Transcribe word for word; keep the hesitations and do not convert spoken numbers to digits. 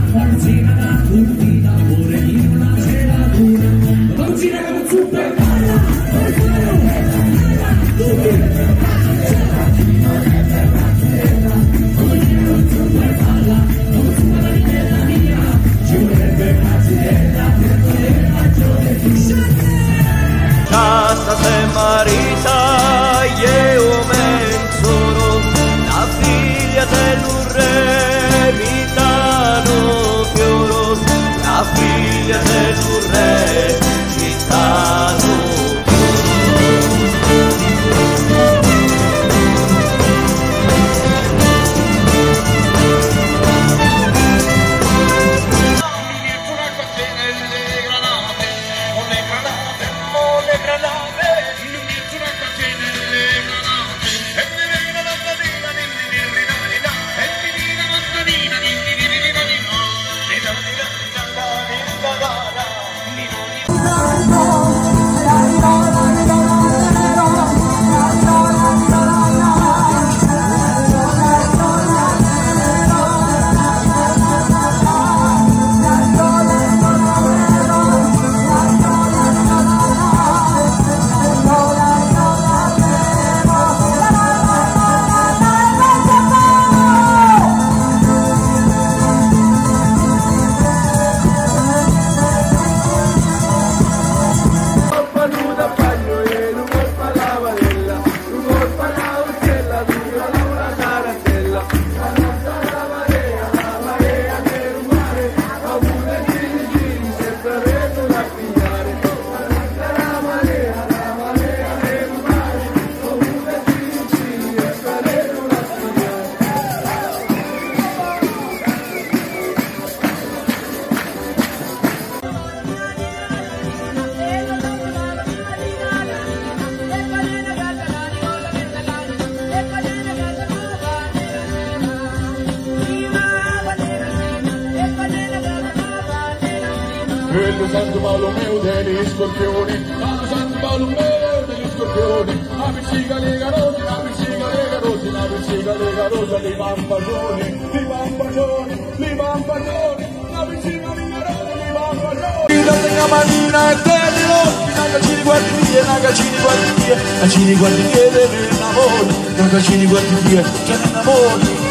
Forzina la turbina, pure in una gelatura. Forzina con zuppe, balla, forzina, balla, tutti. Forzina con zuppe, balla, forzina la linea mia. Ci vorrebbe una cidella, per poter maggiore fisciare. Casa se marita, io menzoro, la figlia del re, gitano fioro, la figlia del re, gitano Quello Santo Bartolomeo degli scorpioni, Santo Santo Bartolomeo degli scorpioni, avvicina le garose, avvicina le garose, avvicina le garose, li vampagioni, li vampagioni, li vampagioni, avvicina le garose, li vampagioni. La tenga manina e tenilo, nagacini guardi via, nagacini guardi via, nagacini guardi via, deve innamore, nagacini guardi via, ce ne innamore.